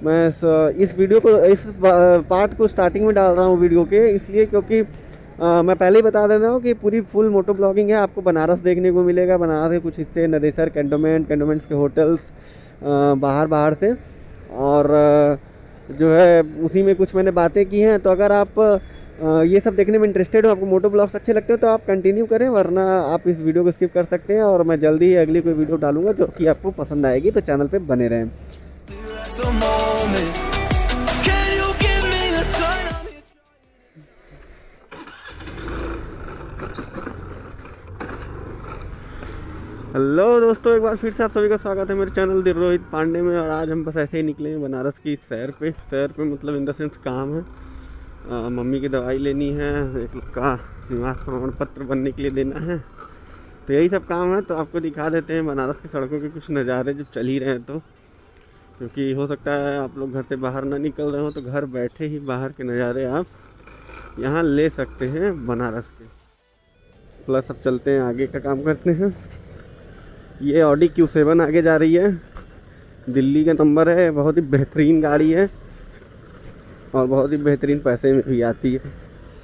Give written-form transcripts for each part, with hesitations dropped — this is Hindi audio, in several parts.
मैं इस वीडियो को, इस पार्ट को स्टार्टिंग में डाल रहा हूँ वीडियो के, इसलिए क्योंकि मैं पहले ही बता दे रहा हूँ कि पूरी फुल मोटो ब्लॉगिंग है। आपको बनारस देखने को मिलेगा, बनारस के कुछ हिस्से, नदेसर कैंटोनमेंट्स के होटल्स बाहर से, और जो है उसी में कुछ मैंने बातें की हैं। तो अगर आप ये सब देखने में इंटरेस्टेड हो, आपको मोटो ब्लॉग्स अच्छे लगते हो, तो आप कंटिन्यू करें, वरना आप इस वीडियो को स्किप कर सकते हैं। और मैं जल्दी ही अगली कोई वीडियो डालूंगा जो कि आपको पसंद आएगी, तो चैनल पे बने रहें। हेलो दोस्तों, एक बार फिर से आप सभी का स्वागत है मेरे चैनल दी रोहित पांडे में। और आज हम बस ऐसे ही निकले हैं बनारस की सैर पे मतलब इन द सेंस काम है। मम्मी की दवाई लेनी है, एक लोग का निवास प्रमाण पत्र बनने के लिए देना है, तो यही सब काम है। तो आपको दिखा देते हैं बनारस की सड़कों के कुछ नज़ारे जब चल ही रहे हैं तो, क्योंकि हो सकता है आप लोग घर से बाहर ना निकल रहे हो, तो घर बैठे ही बाहर के नज़ारे आप यहाँ ले सकते हैं बनारस के। प्लस अब चलते हैं, आगे का काम करते हैं। ये ऑडी Q7 आगे जा रही है, दिल्ली का नंबर है, बहुत ही बेहतरीन गाड़ी है और बहुत ही बेहतरीन पैसे में भी आती है।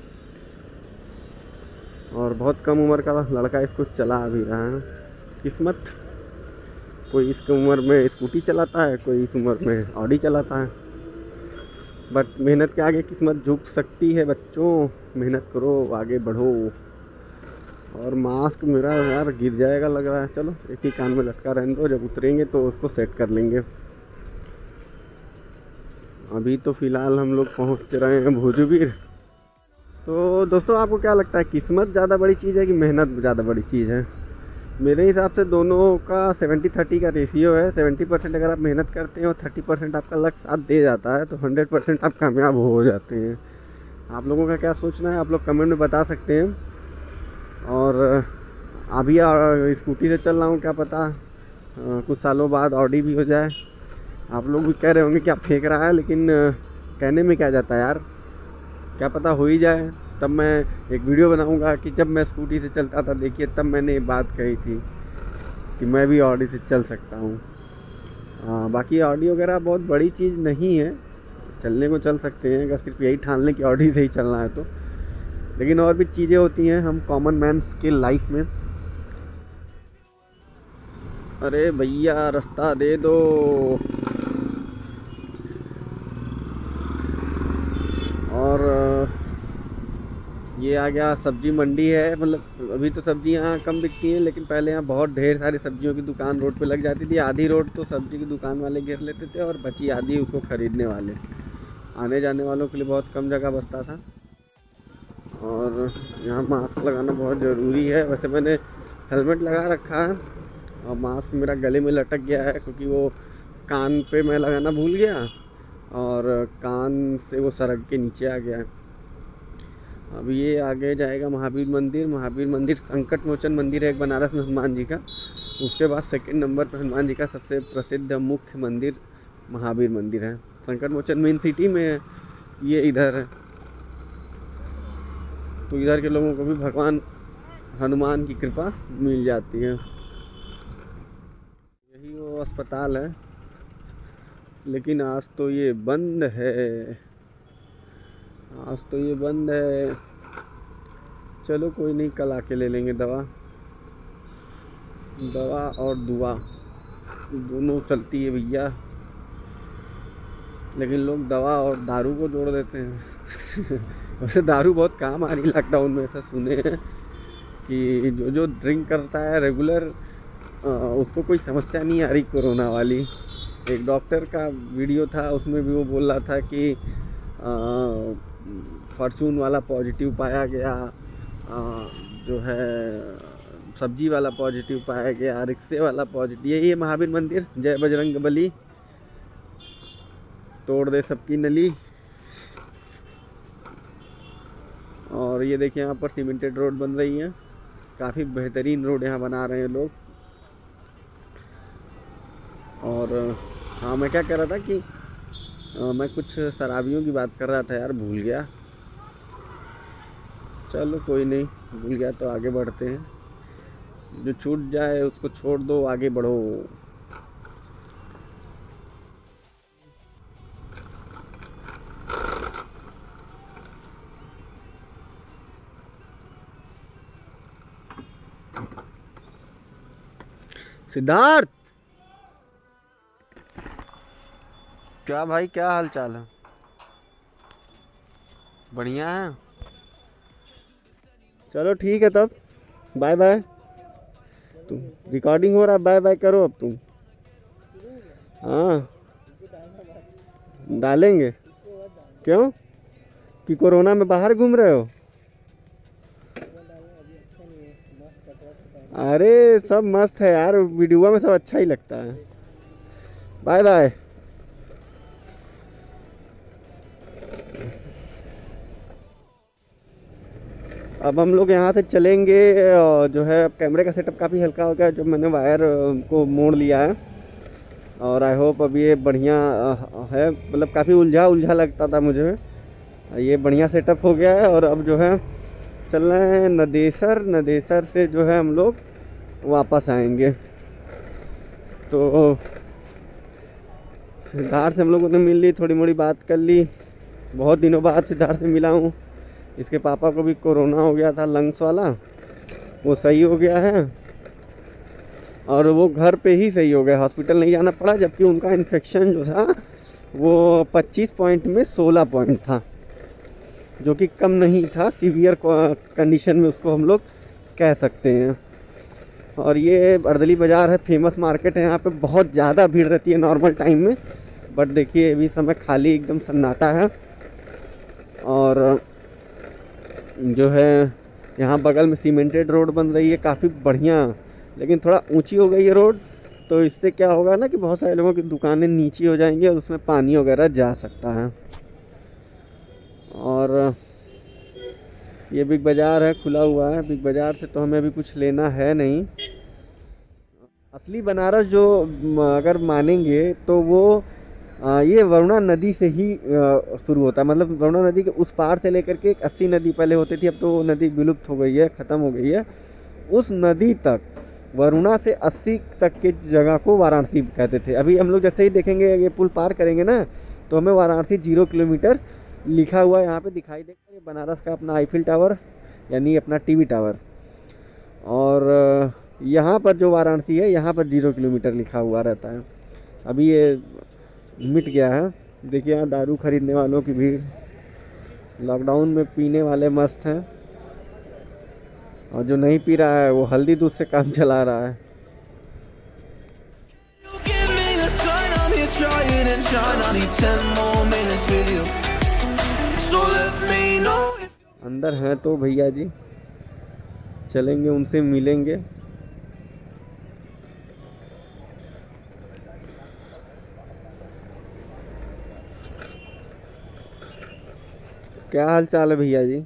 और बहुत कम उम्र का लड़का इसको चला भी रहा है। किस्मत, कोई इस उम्र में स्कूटी चलाता है, कोई इस उम्र में ऑडी चलाता है। बट मेहनत के आगे किस्मत झुक सकती है बच्चों, मेहनत करो, आगे बढ़ो। और मास्क मेरा यार गिर जाएगा लग रहा है। चलो एक ही कान में लटका रहने दो, जब उतरेंगे तो उसको सेट कर लेंगे। अभी तो फ़िलहाल हम लोग पहुंच रहे हैं भोजूबीर। तो दोस्तों, आपको क्या लगता है, किस्मत ज़्यादा बड़ी चीज़ है कि मेहनत ज़्यादा बड़ी चीज़ है? मेरे हिसाब से दोनों का 70-30 का रेशियो है। 70% अगर आप मेहनत करते हैं और 30% आपका लक साथ दे जाता है, तो 100% आप कामयाब हो जाते हैं। आप लोगों का क्या सोचना है, आप लोग कमेंट में बता सकते हैं। और अभी स्कूटी से चल रहा हूँ, क्या पता कुछ सालों बाद ऑडी भी हो जाए। आप लोग भी कह रहे होंगे क्या फेंक रहा है, लेकिन कहने में क्या जाता है यार, क्या पता हो ही जाए। तब मैं एक वीडियो बनाऊंगा कि जब मैं स्कूटी से चलता था, देखिए तब मैंने ये बात कही थी कि मैं भी ऑडी से चल सकता हूँ। बाकी ऑडी वगैरह बहुत बड़ी चीज़ नहीं है, चलने को चल सकते हैं, अगर सिर्फ यही ठान लें कि ऑडी से ही चलना है तो। लेकिन और भी चीज़ें होती हैं हम कॉमन मैन्स के लाइफ में। अरे भैया रास्ता दे दो। और ये आ गया सब्जी मंडी है। मतलब अभी तो सब्जियाँ कम बिकती हैं, लेकिन पहले यहाँ बहुत ढेर सारी सब्जियों की दुकान रोड पे लग जाती थी। आधी रोड तो सब्जी की दुकान वाले घेर लेते थे और बची आधी उसको ख़रीदने वाले। आने जाने वालों के लिए बहुत कम जगह बचता था। और यहाँ मास्क लगाना बहुत ज़रूरी है। वैसे मैंने हेलमेट लगा रखा है और मास्क मेरा गले में लटक गया है, क्योंकि वो कान पे मैं लगाना भूल गया और कान से वो सरक के नीचे आ गया। अब ये आगे जाएगा महावीर मंदिर संकट मोचन मंदिर है एक बनारस में हनुमान जी का। उसके बाद सेकंड नंबर पर हनुमान जी का सबसे प्रसिद्ध मुख्य मंदिर महावीर मंदिर है। संकट मोचन मेन सिटी में है, ये इधर है। तो इधर के लोगों को भी भगवान हनुमान की कृपा मिल जाती है। यही वो अस्पताल है, लेकिन आज तो ये बंद है, आज तो ये बंद है। चलो कोई नहीं, कल आके ले लेंगे दवा और दुआ दोनों चलती है भैया। लेकिन लोग दवा और दारू को जोड़ देते हैं। वैसे दारू बहुत काम आ रही लॉकडाउन में, ऐसा सुने हैं कि जो ड्रिंक करता है रेगुलर, उसको कोई समस्या नहीं आ रही कोरोना वाली। एक डॉक्टर का वीडियो था, उसमें भी वो बोल रहा था कि फॉर्चून वाला पॉजिटिव पाया गया, जो है सब्जी वाला पॉजिटिव पाया गया, रिक्शे वाला पॉजिटिव। यही है महावीर मंदिर। जय बजरंग बली, तोड़ दे सबकी नली। और ये देखिए यहाँ पर सीमेंटेड रोड बन रही है, काफ़ी बेहतरीन रोड यहाँ बना रहे हैं लोग। और हाँ, मैं क्या कह रहा था कि मैं कुछ शराबियों की बात कर रहा था यार, भूल गया। चलो कोई नहीं, भूल गया तो आगे बढ़ते हैं। जो छूट जाए उसको छोड़ दो, आगे बढ़ो। सिद्धार्थ, क्या भाई, क्या हाल चाल है? बढ़िया है। चलो ठीक है तब, बाय बाय। तुम रिकॉर्डिंग हो रहा, बाय बाय करो अब तुम। हाँ डालेंगे। क्यों? कि कोरोना में बाहर घूम रहे हो? अरे सब मस्त है यार, वीडियो में सब अच्छा ही लगता है। Bye bye. अब हम लोग यहाँ से चलेंगे और जो है अब कैमरे का सेटअप काफ़ी हल्का हो गया, जो मैंने वायर को मोड़ लिया है। और आई होप अब ये बढ़िया है, मतलब काफ़ी उलझा उलझा लगता था मुझे, ये बढ़िया सेटअप हो गया है। और अब जो है चल रहे हैं नदेसर, नदेसर से जो है हम लोग वापस आएंगे। तो सिद्धार्थ से हम लोगों ने मिल ली, थोड़ी मोड़ी बात कर ली। बहुत दिनों बाद सिद्धार्थ से मिला हूँ। इसके पापा को भी कोरोना हो गया था, लंग्स वाला, वो सही हो गया है और वो घर पे ही सही हो गया, हॉस्पिटल नहीं जाना पड़ा। जबकि उनका इन्फेक्शन जो था वो 25 पॉइंट में 16 पॉइंट था, जो कि कम नहीं था, सीवियर कंडीशन में उसको हम लोग कह सकते हैं। और ये अर्दली बाज़ार है, फेमस मार्केट है, यहाँ पे बहुत ज़्यादा भीड़ रहती है नॉर्मल टाइम में। बट देखिए अभी समय खाली एकदम सन्नाटा है। और जो है यहाँ बगल में सीमेंटेड रोड बन रही है, काफ़ी बढ़िया, लेकिन थोड़ा ऊंची हो गई है रोड। तो इससे क्या होगा ना कि बहुत सारे लोगों की दुकानें नीची हो जाएंगी और उसमें पानी वगैरह जा सकता है। और ये बिग बाज़ार है, खुला हुआ है। बिग बाज़ार से तो हमें अभी कुछ लेना है नहीं। असली बनारस जो अगर मानेंगे तो वो ये वरुणा नदी से ही शुरू होता है। मतलब वरुणा नदी के उस पार से लेकर के एक 80 नदी पहले होती थी, अब तो वो नदी विलुप्त हो गई है, ख़त्म हो गई है। उस नदी तक, वरुणा से 80 तक के जगह को वाराणसी कहते थे। अभी हम लोग जैसे ही देखेंगे, ये पुल पार करेंगे ना, तो हमें वाराणसी 0 किलोमीटर लिखा हुआ यहाँ पे दिखाई देगा। ये बनारस का अपना आईफिल टावर, यानी अपना टीवी टावर। और यहाँ पर जो वाराणसी है, यहाँ पर 0 किलोमीटर लिखा हुआ रहता है। अभी ये मिट गया है। देखिए यहाँ दारू खरीदने वालों की भीड़, लॉकडाउन में पीने वाले मस्त हैं, और जो नहीं पी रहा है वो हल्दी दूध से काम चला रहा है। अंदर हैं तो भैया जी, चलेंगे उनसे मिलेंगे। क्या हाल चाल है भैया जी?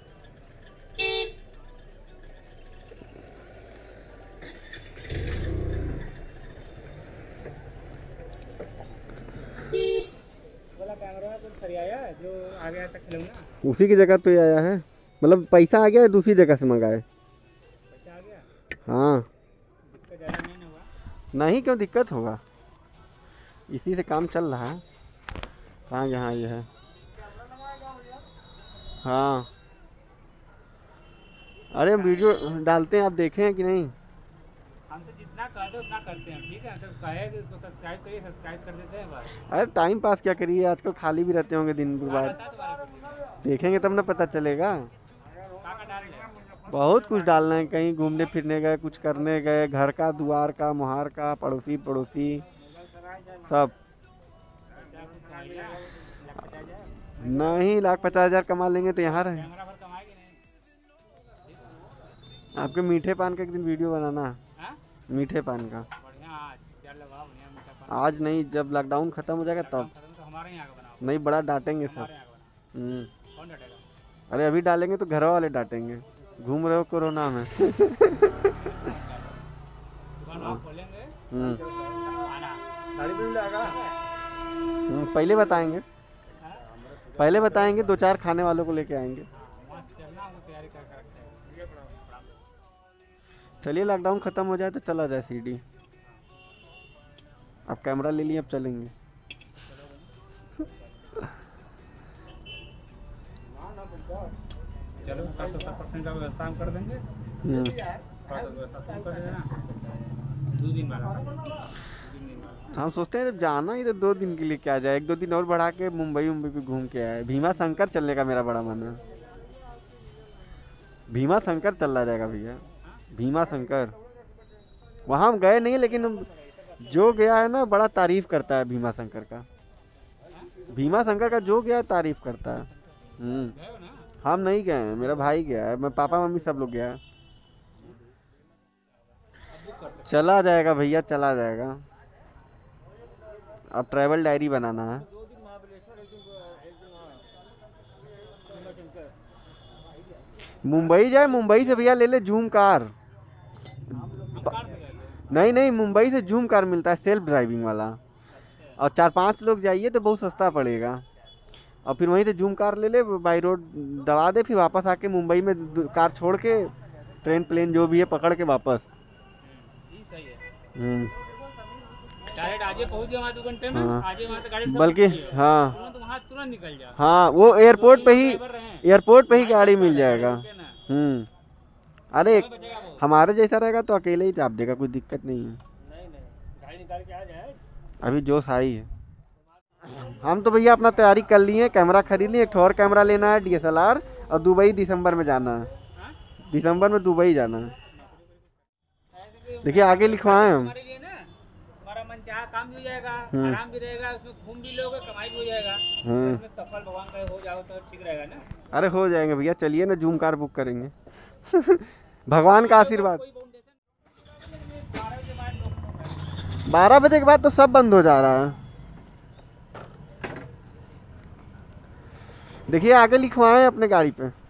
जो आ गया था खिलौना, उसी की जगह तो ये आया है। मतलब पैसा आ गया है, दूसरी जगह से मंगाए। पैसा आ गया, हाँ। दिक्कत ज़्यादा नहीं हुआ। नहीं, क्यों दिक्कत होगा, इसी से काम चल रहा है। कहाँ यहाँ ये है? हाँ, अरे हम वीडियो डालते हैं, आप देखे हैं कि नहीं? हमसे जितना कह दो उतना करते हैं, ठीक है? तो कहे कि उसको सब्सक्राइब करिए, सब्सक्राइब कर देते हैं बस। अरे टाइम पास क्या करिए, आजकल खाली भी रहते होंगे दिन क्या बाद। रहता है तुम्हारे वीडियो? देखेंगे तब ना पता चलेगा। क्या डाल रहे? बहुत कुछ डालना है, कहीं घूमने फिरने गए, कुछ करने गए, घर का, द्वार का, मुहार का, पड़ोसी पड़ोसी सब। नहीं, 1,50,000 कमा लेंगे तो यहाँ रहे। कैमरा भर कमाएगी नहीं? आपके मीठे पान का एक दिन वीडियो बनाना, हाँ? मीठे पान का। बढ़िया, आज क्या लगाओ, बढ़िया मीठा पान। आज नहीं, जब लॉकडाउन खत्म हो जाएगा तब। खत्म तो हमारे यहाँ का बनाओ। नहीं, बड़ा डांटेंगे सब। हमारे यहाँ का बनाओ। कौन डालेगा? अरे अभी डालेंगे तो घर वाले डांटेंगे, घूम रहे हो कोरोना में। दुकान आप खोलेंगे, हम्म, आना। पहले बताएंगे, हाँ? पहले बताएंगे, 2-4 खाने वालों को लेके आएंगे। वहाँ से चलना, हम तैयारी कर रखते हैं। चलिए लॉकडाउन ख़त्म हो जाए तो चला जाए सीडी। अब कैमरा ले लिए, अब चलेंगे। चलो 60-70% का व्यवस्था हम कर देंगे। थोड़ा सा व्यवस्था तुम कर देना। 2 दिन वाला 2 दिन वाला। हम सोचते हैं जब जाना ही तो 2 दिन के लिए क्या जाए, 1-2 दिन और बढ़ा के मुंबई भी घूम के आए। भीमा शंकर चलने का मेरा बड़ा मन है। भीमा शंकर चला जाएगा भैया, भीमा शंकर। वहाँ हम गए नहीं, लेकिन जो गया है ना बड़ा तारीफ करता है भीमा शंकर का। भीमा शंकर का जो गया है तारीफ करता है। गए हो ना? हम नहीं गए हैं, मेरा भाई गया है, मैं पापा मम्मी सब लोग गया है। अब बुक कर सकते चला जाएगा भैया, चला जाएगा। अब ट्रैवल डायरी बनाना है। 2 दिन महाबलेश्वर, 1 दिन वहाँ भीमाशंकर। मुंबई जाए, मुंबई से भैया ले ले जूम कार। हम कार से गए थे। नहीं नहीं, मुंबई से जूम कार मिलता है, सेल्फ ड्राइविंग वाला। अच्छा और 4-5 लोग जाइए तो बहुत सस्ता पड़ेगा। और फिर वहीं से जूम कार ले ले, बाई रोड दबा दे, फिर वापस आके मुंबई में कार छोड़ के ट्रेन प्लेन जो भी है पकड़ के वापस। ये सही है। हम्म, डायरेक्ट आजे पहुंच गए वहाँ 2 घंटे में। हाँ। आजे वहाँ से गाड़ी सब बल्कि रुकी है। हाँ तुरंत वहाँ तुरंत निकल जा। हाँ, वो एयरपोर्ट पे ही, ड्राइवर रहे। एयरपोर्ट पे ही गाड़ी मिल जाएगा। रुके ना। अरे समय बचेगा बहुत। हमारे जैसा रहेगा तो अकेले ही चाप देगा, कोई दिक्कत नहीं है। नहीं गाड़ी निकाल के आ जाए। अभी जोश आई है। हम तो भैया अपना तैयारी कर लिए, कैमरा खरीद लिए, एक और कैमरा लेना है DSLR, और दुबई दिसंबर में जाना है। हाँ? दिसंबर में दुबई जाना है। देखिए आगे लिखवाए हम। हमारे लिए ना हमारा मन चाहा काम भी हो जाएगा, आराम भी रहेगा, उसमें घूम भी लोगे, कमाई भी हो जाएगा। उसमें सफल भगवान का हो जाओ तो ठीक रहेगा ना। अरे हो जाएंगे भैया, चलिए ना जूम कार बुक करेंगे। भगवान का आशीर्वाद। कोई फाउंडेशन 12 बजे बाद लोग 12 बजे के बाद तो सब बंद हो जा रहा है। देखिए आगे लिखवाए अपने गाड़ी पे रोहित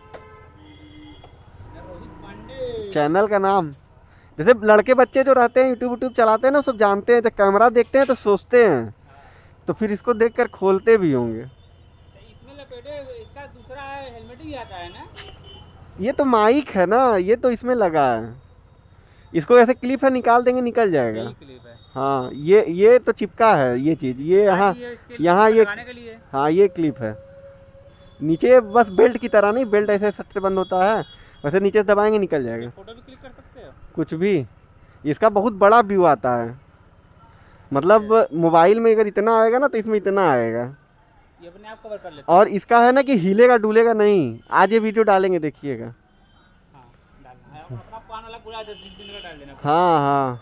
पांडे। चैनल का नाम। जैसे लड़के बच्चे जो रहते हैं यूट्यूब चलाते हैं ना, सब जानते हैं, जब कैमरा देखते हैं तो सोचते हैं, तो फिर इसको देखकर खोलते भी होंगे। तो इसमें लपेटे इसका दूसरा हेलमेट ही आता है ना। ये तो माइक है ना, ये तो इसमें लगा है। इसको ऐसे क्लिप है, निकाल देंगे निकल जाएगा। यही क्लिप है। हाँ ये तो चिपका है ये चीज़, ये यहाँ यहाँ ये, लगाने के लिए। हाँ ये क्लिप है। नीचे बस बेल्ट की तरह नहीं, बेल्ट ऐसे सट से बंद होता है, वैसे नीचे से दबाएंगे निकल जाएगा। फोटो भी क्लिक कर सकते हो। कुछ भी। इसका बहुत बड़ा व्यू आता है, मतलब मोबाइल में अगर इतना आएगा ना तो इसमें इतना आएगा। ये अपने आप कवर कर लेते और इसका है ना कि हिलेगा डुलेगा नहीं। आज ये वीडियो डालेंगे देखिएगा। हैं। हाँ डालना है अपना पान वाला पूरा 10-20 दिन का डाल देना। हाँ हाँ,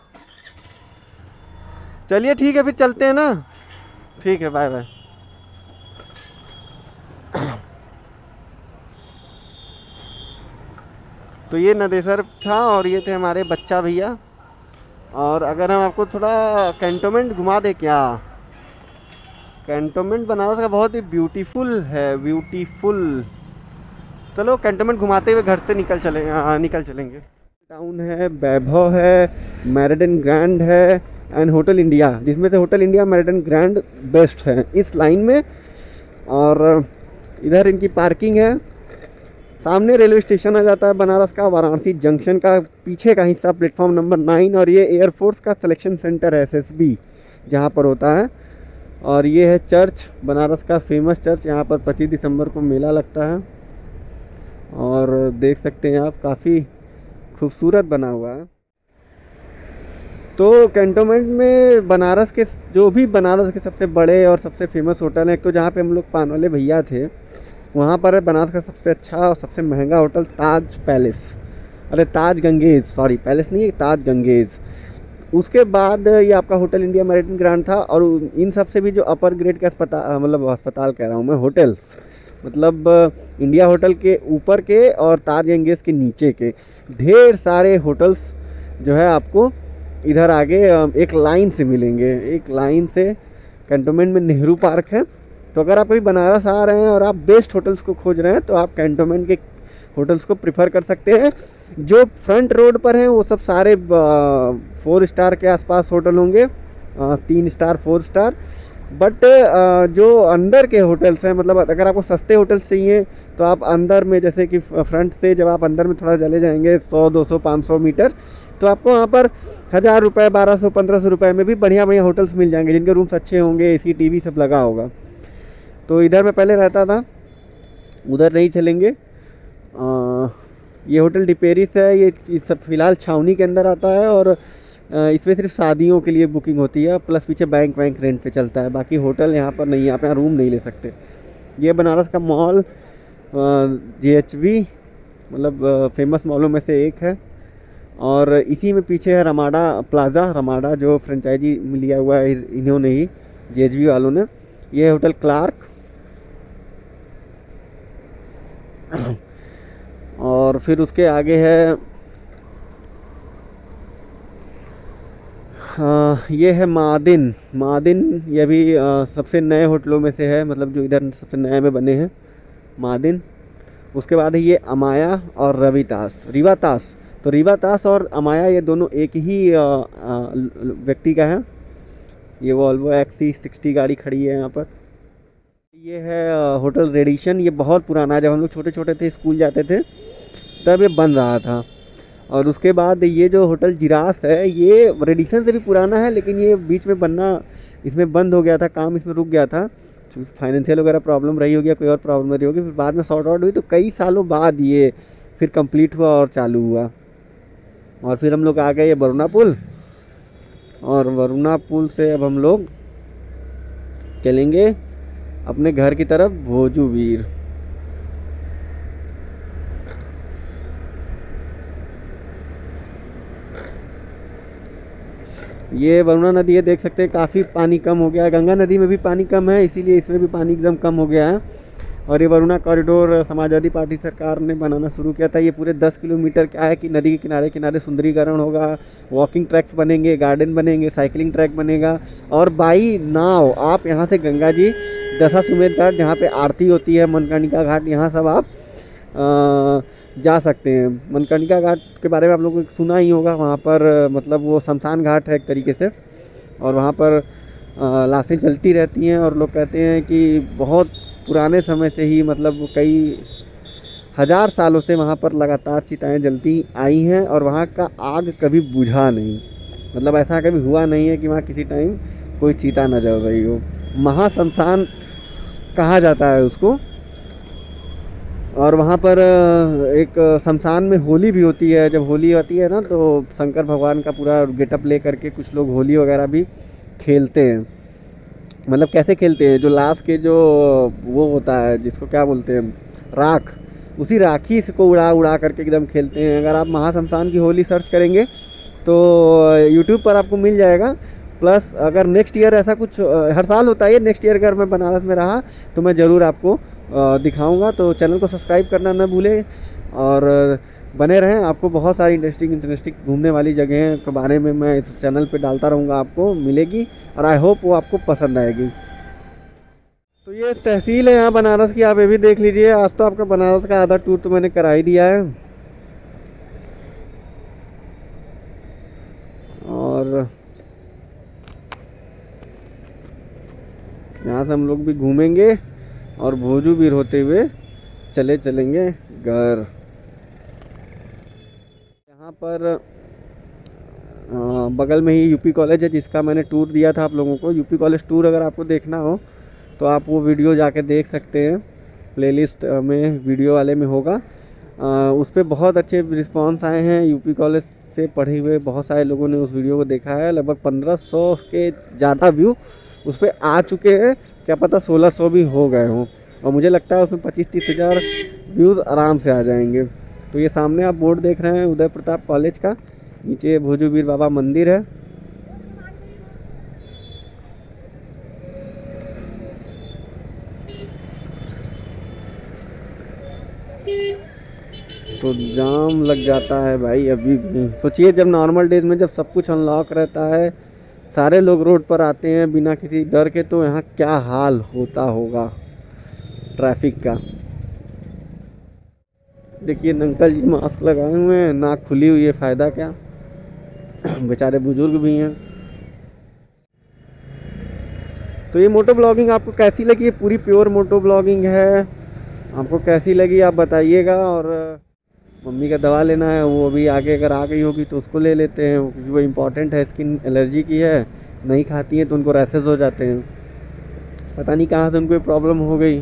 चलिए ठीक है फिर चलते हैं ना। ठीक है, बाय बाय। तो ये नदेसर था और ये थे हमारे बच्चा भैया। और अगर हम आपको थोड़ा कैंटोनमेंट घुमा दे क्या, कैंटोनमेंट बनारस का बहुत ही ब्यूटीफुल है, ब्यूटीफुल। चलो कैंटोनमेंट घुमाते हुए घर से निकल चलेंगे। टाउन है, वैभव है, मैरिडन ग्रैंड है एंड होटल इंडिया, जिसमें से hotel India Meridian grand best है इस लाइन में। और इधर इनकी पार्किंग है। सामने रेलवे स्टेशन आ जाता है बनारस का, वाराणसी जंक्शन का पीछे का हिस्सा प्लेटफॉर्म नंबर 9। और ये एयरफोर्स का सिलेक्शन सेंटर है, SSB जहाँ पर होता है। और ये है चर्च, बनारस का फेमस चर्च। यहाँ पर 25 दिसंबर को मेला लगता है और देख सकते हैं आप, काफ़ी खूबसूरत बना हुआ है। तो कैंटोनमेंट में बनारस के जो भी बनारस के सबसे बड़े और सबसे फेमस होटल हैं, एक तो जहाँ पे हम लोग पान वाले भैया थे, वहाँ पर है बनारस का सबसे अच्छा और सबसे महंगा होटल ताज पैलेस। अरे ताज गंगेज, सॉरी पैलेस नहीं है, ताज गंगेज। उसके बाद ये आपका होटल इंडिया मैरिडन ग्रैंड था। और इन सब से भी जो अपर ग्रेड के अस्पताल, मतलब अस्पताल कह रहा हूँ मैं, होटल्स, मतलब इंडिया होटल के ऊपर के और ताज गंगेज के नीचे के ढेर सारे होटल्स जो है आपको इधर आगे एक लाइन से मिलेंगे। एक लाइन से कैंटोनमेंट में नेहरू पार्क है। तो अगर आप कभी बनारस आ रहे हैं और आप बेस्ट होटल्स को खोज रहे हैं तो आप कैंटोनमेंट के होटल्स को प्रिफर कर सकते हैं। जो फ्रंट रोड पर हैं वो सब सारे 4 स्टार के आसपास होटल होंगे, 3 स्टार 4 स्टार। बट जो अंदर के होटल्स हैं, मतलब अगर आपको सस्ते होटल्स चाहिए तो आप अंदर में, जैसे कि फ्रंट से जब आप अंदर में थोड़ा चले जाएंगे 100 200 500 मीटर, तो आपको वहाँ पर 1000 रुपये 1200 1500 रुपये में भी बढ़िया बढ़िया होटल्स मिल जाएंगे, जिनके रूम्स अच्छे होंगे, AC TV सब लगा होगा। तो इधर मैं पहले रहता था, उधर नहीं चलेंगे। ये होटल डिपेरिस है, ये सब फिलहाल छावनी के अंदर आता है। और इसमें सिर्फ शादियों के लिए बुकिंग होती है, प्लस पीछे बैंक वैंक रेंट पे चलता है, बाकी होटल यहाँ पर नहीं है, आप यहाँ रूम नहीं ले सकते। ये बनारस का मॉल JHV मतलब फेमस मॉलों में से एक है, और इसी में पीछे है रमाडा प्लाज़ा, रमाडा जो फ्रेंचाइजी लिया हुआ है इन्होंने ही, JHV वालों ने। ये होटल क्लार्क, और फिर उसके आगे है ये है मादिन। ये भी सबसे नए होटलों में से है, मतलब जो इधर सबसे नए में बने हैं, मादिन। उसके बाद है ये अमाया और रिवातास। तो रिवातास और अमाया ये दोनों एक ही व्यक्ति का है। ये वॉल्वो XC60 गाड़ी खड़ी है यहाँ पर। ये है होटल रेडिशन, ये बहुत पुराना है, जब हम लोग छोटे छोटे थे स्कूल जाते थे तब ये बन रहा था। और उसके बाद ये जो होटल जिरास है, ये रेडिसन से भी पुराना है, लेकिन ये बीच में बनना इसमें बंद हो गया था, काम इसमें रुक गया था, फाइनेंशियल वगैरह प्रॉब्लम रही होगी या कोई और प्रॉब्लम रही होगी, फिर बाद में सॉर्ट आउट हुई, तो कई सालों बाद ये फिर कंप्लीट हुआ और चालू हुआ। और फिर हम लोग आ गए ये वरुणा पुल, और वरुणा पुल से अब हम लोग चलेंगे अपने घर की तरफ, भोजूवीर। ये वरुणा नदी है, देख सकते हैं काफ़ी पानी कम हो गया है। गंगा नदी में भी पानी कम है, इसीलिए इसमें भी पानी एकदम कम हो गया है। और ये वरुणा कॉरिडोर समाजवादी पार्टी सरकार ने बनाना शुरू किया था। ये पूरे 10 किलोमीटर क्या है कि नदी के किनारे किनारे सुंदरीकरण होगा, वॉकिंग ट्रैक्स बनेंगे, गार्डन बनेंगे, साइकिलिंग ट्रैक बनेगा, और बाई नाव आप यहाँ से गंगा जी, दशाश्वमेध घाट जहाँ पे आरती होती है, मनकर्णिका घाट, यहाँ सब आप जा सकते हैं। मनकर्णिका घाट के बारे में आप लोगों को सुना ही होगा, वहाँ पर मतलब वो शमशान घाट है एक तरीके से, और वहाँ पर लाशें जलती रहती हैं, और लोग कहते हैं कि बहुत पुराने समय से ही, मतलब कई हज़ार सालों से वहाँ पर लगातार चिताएं जलती आई हैं, और वहाँ का आग कभी बुझा नहीं, मतलब ऐसा कभी हुआ नहीं है कि वहाँ किसी टाइम कोई चिता न जल रही हो। महाशमशान कहा जाता है उसको। और वहाँ पर एक शमशान में होली भी होती है। जब होली होती है ना, तो शंकर भगवान का पूरा गेटअप ले करके कुछ लोग होली वगैरह भी खेलते हैं। मतलब कैसे खेलते हैं, जो लाश के जो वो होता है, जिसको क्या बोलते हैं, राख, उसी राखी को उड़ा करके एकदम खेलते हैं। अगर आप महाशमशान की होली सर्च करेंगे तो यूट्यूब पर आपको मिल जाएगा। प्लस अगर नेक्स्ट ईयर ऐसा कुछ हर साल होता है, नेक्स्ट ईयर अगर मैं बनारस में रहा तो मैं ज़रूर आपको दिखाऊंगा। तो चैनल को सब्सक्राइब करना न भूलें और बने रहें। आपको बहुत सारी इंटरेस्टिंग घूमने वाली जगह के बारे में मैं इस चैनल पे डालता रहूँगा, आपको मिलेगी, और आई होप वो आपको पसंद आएगी। तो ये तहसील है यहाँ बनारस की, आप ये भी देख लीजिए। आज तो आपका बनारस का आधा टूर तो मैंने करा ही दिया है। और यहाँ से हम लोग भी घूमेंगे और भोजूवीर होते हुए चलेंगे घर। यहाँ पर बगल में ही यूपी कॉलेज है, जिसका मैंने टूर दिया था आप लोगों को। यूपी कॉलेज टूर अगर आपको देखना हो तो आप वो वीडियो जाके देख सकते हैं, प्लेलिस्ट में वीडियो वाले में होगा। उस पर बहुत अच्छे रिस्पांस आए हैं। यूपी कॉलेज से पढ़े हुए बहुत सारे लोगों ने उस वीडियो को देखा है। लगभग 1500 के ज़्यादा व्यू उस पर आ चुके हैं, क्या पता 1600 भी हो गए हों, और मुझे लगता है उसमें 25-30 हज़ार व्यूज़ आराम से आ जाएंगे। तो ये सामने आप बोर्ड देख रहे हैं उदय प्रताप कॉलेज का, नीचे भोजूवीर बाबा मंदिर है। तो जाम लग जाता है भाई अभी भी। सोचिए जब नॉर्मल डेज में जब सब कुछ अनलॉक रहता है, सारे लोग रोड पर आते हैं बिना किसी डर के, तो यहाँ क्या हाल होता होगा ट्रैफिक का। देखिए अंकल जी मास्क लगाए हुए हैं, नाक खुली हुई है, फ़ायदा क्या, बेचारे बुजुर्ग भी हैं। तो ये मोटो ब्लॉगिंग आपको कैसी लगी? पूरी प्योर मोटो ब्लॉगिंग है, आपको कैसी लगी आप बताइएगा। और मम्मी का दवा लेना है, वो अभी आगे अगर आ गई होगी तो उसको ले लेते हैं, क्योंकि वो इम्पॉर्टेंट है। स्किन एलर्जी की है, नहीं खाती हैं तो उनको रैशेज हो जाते हैं, पता नहीं कहाँ से उनको प्रॉब्लम हो गई।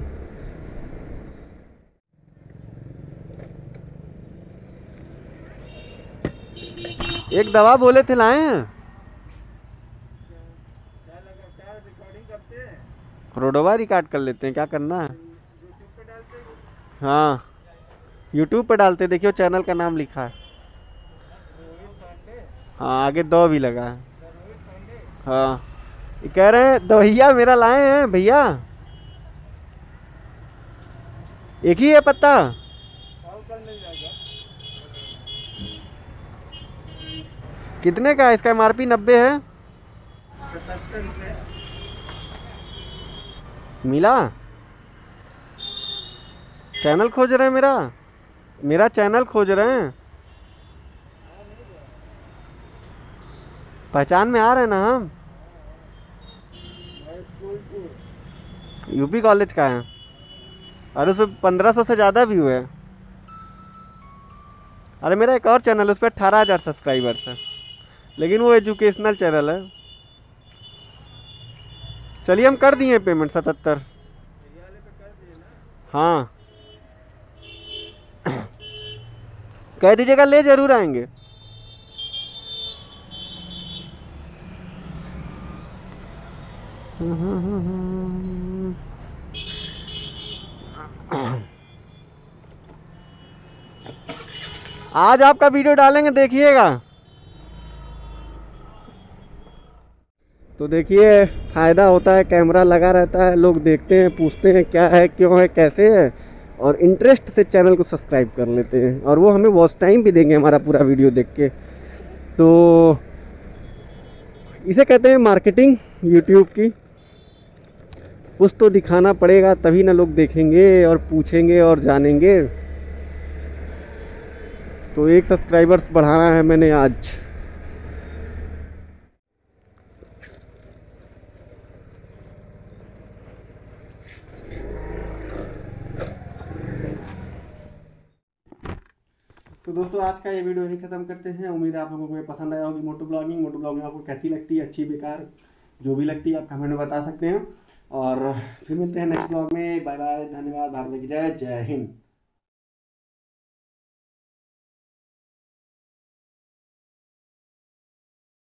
एक दवा बोले थे लाए हैं। रोडोवा रिकॉर्ड कर लेते हैं, क्या करना है। हाँ यूट्यूब पे डालते, देखियो चैनल का नाम लिखा है। हाँ आगे दो भी लगा है। हाँ ये कह रहे हैं दवैया मेरा लाए हैं भैया, एक ही है पत्ता। कितने का है इसका? MRP 90 है। मिला? चैनल खोज रहे हैं मेरा चैनल खोज रहे हैं। पहचान में आ रहे हैं ना हम। यूपी कॉलेज का है और उसमें 1500 से ज़्यादा व्यू है। अरे मेरा एक और चैनल है, उस पर 18,000 सब्सक्राइबर्स है, लेकिन वो एजुकेशनल चैनल है। चलिए हम कर दिए पेमेंट 77। हाँ कह दीजिएगा, ले जरूर आएंगे। आज आपका वीडियो डालेंगे, देखिएगा। तो देखिए फ़ायदा होता है, कैमरा लगा रहता है, लोग देखते हैं, पूछते हैं क्या है, क्यों है, कैसे है, और इंटरेस्ट से चैनल को सब्सक्राइब कर लेते हैं, और वो हमें वॉच टाइम भी देंगे हमारा पूरा वीडियो देख के। तो इसे कहते हैं मार्केटिंग यूट्यूब की। कुछ तो दिखाना पड़ेगा, तभी ना लोग देखेंगे और पूछेंगे और जानेंगे। तो 1 सब्सक्राइबर्स बढ़ाना है मैंने आज। तो दोस्तों आज का ये वीडियो यही ख़त्म करते हैं। उम्मीद है आप लोगों को ये पसंद आया होगी। मोटो ब्लॉगिंग आपको कैसी लगती है, अच्छी बेकार जो भी लगती है आप कमेंट में बता सकते हैं। और फिर मिलते हैं नेक्स्ट ब्लॉग में। बाय बाय, धन्यवाद, भारत की जय, जय हिंद।